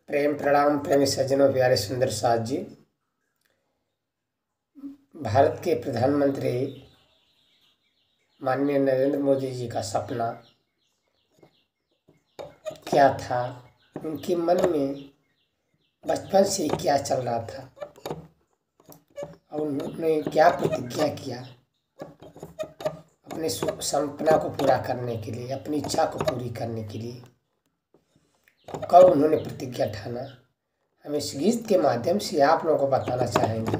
प्रेम प्रणाम प्रेमी सज्जनों, प्यारे सुंदर साथ जी। भारत के प्रधानमंत्री माननीय नरेंद्र मोदी जी का सपना क्या था, उनके मन में बचपन से क्या चल रहा था और उन्होंने क्या प्रतिज्ञा किया अपने सपना को पूरा करने के लिए, अपनी इच्छा को पूरी करने के लिए। कब उन्होंने प्रतिज्ञा ठाना, हम इस गीत के माध्यम से आप लोगों को बताना चाहेंगे।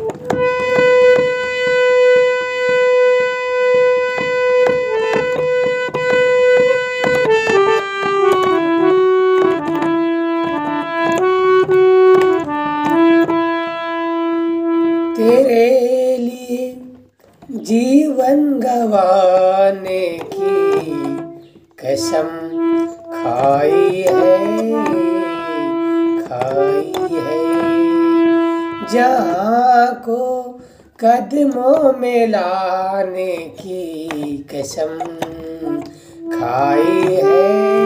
तेरे लिए जीवन गंवाने की कसम खाई है, जहाँ को कदमों में लाने की कसम खाई है।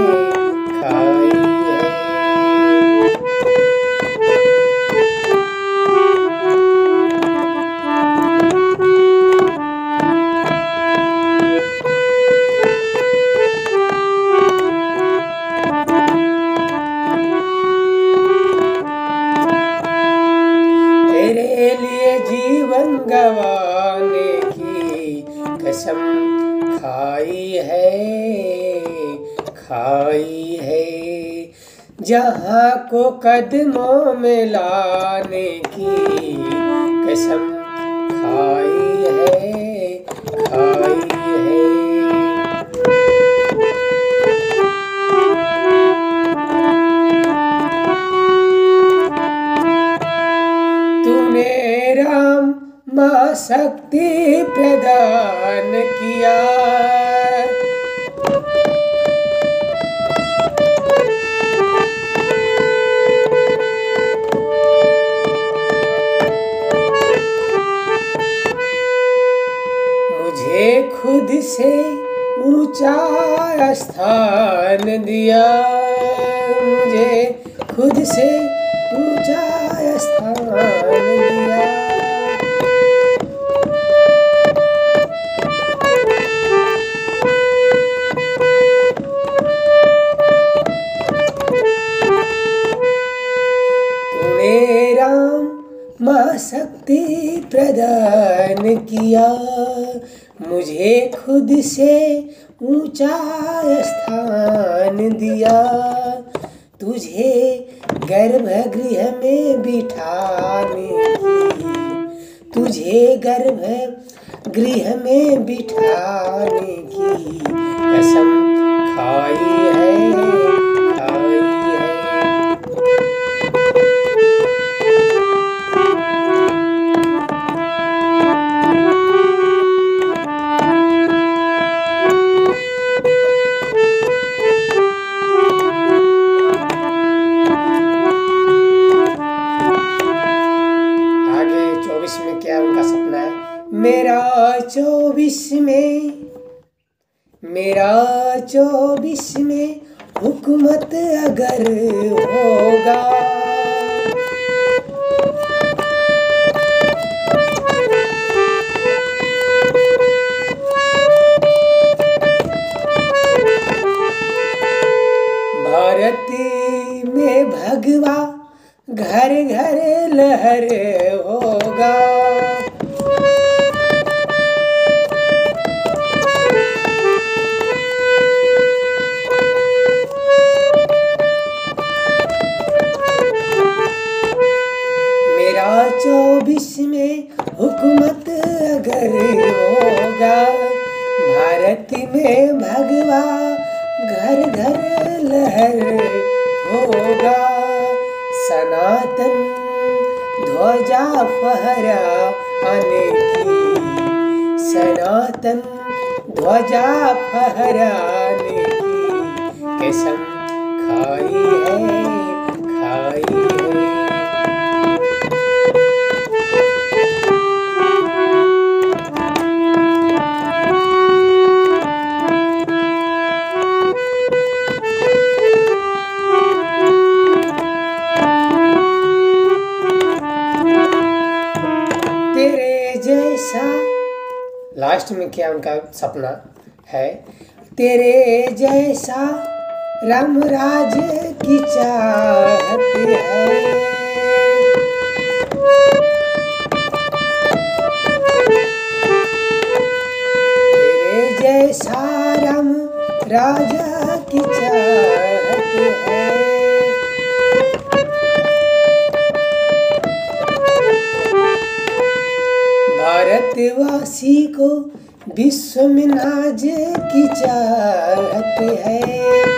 तेरे लिए जीवन गंवाने की कसम खाई है, जहाँ को कदमों में लाने की कसम खाई है। तूने राम माँ शक्ति प्रदान किया, मुझे खुद से ऊंचा स्थान दिया, मुझे खुद से ऊंचा स्थान दिया। तूने राम माँ शक्ति प्रदान किया, मुझे खुद से ऊंचा स्थान दिया। तुझे गर्भगृह में बिठाने की, तुझे गर्भगृह में बिठाने की कसम खाई है। में क्या उनका सपना है, मेरा 24 में हुकूमत अगर होगा, भारत में भगवा घर घर लहर होगा। मेरा 24 में हुकूमत अगर होगा, भारत में भगवा घर घर लहर होगा। सनातन ध्वजा फहराने की, सनातन ध्वजा फहराने की कसम खाई है। लास्ट में क्या उनका सपना है, तेरे जैसा राम राज की चाहत है। तेरे जैसा राम राजा की चाहत है। भारतवासी को विश्व में नाज की चाहत है।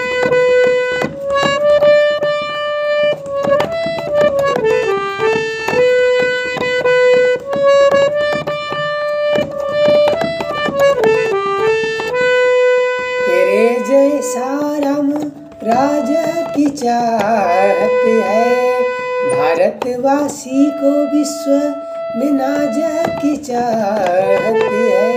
तेरे जैसा राम राजा की चाहत है। भारतवासी को विश्व में नाज की चाहत है।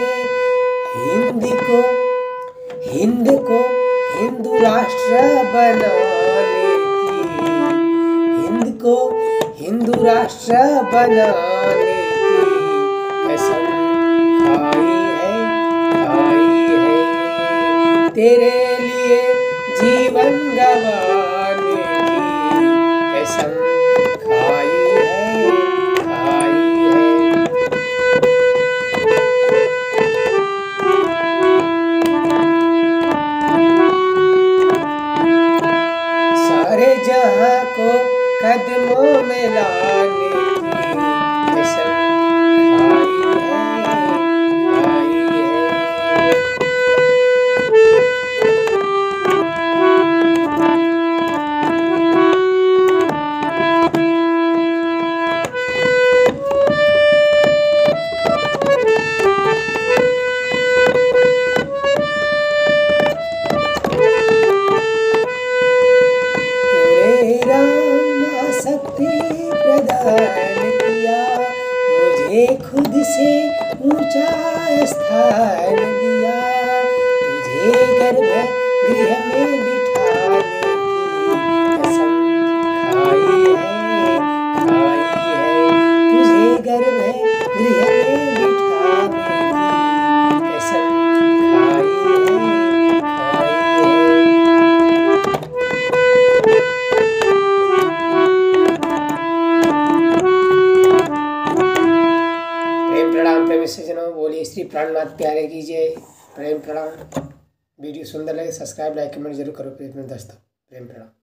हिंद को हिंदू राष्ट्र बनाने की, हिंद को हिंदू राष्ट्र बनाने की कसम खाई है। तेरे लिए जीवन गंवाने की कसम खाई है। सारे जहां को कदमों में लाने की कसम खाई है। प्रदान किया मुझे खुद से ऊंचा स्थान दिया। तुझे गर्भगृह में बिठाने की कसम खाई है। तुझे गर्भगृह में बिठाने की कसम खाई है। प्रेम प्रणाम प्रेमी सज्जनों, बोलिए श्री प्राणनाथ प्यारे की जय। प्रेम प्रणाम। वीडियो सुंदर लगे सब्सक्राइब लाइक कमेंट जरूर करो प्रेम दोस्तों। प्रेम प्रणाम।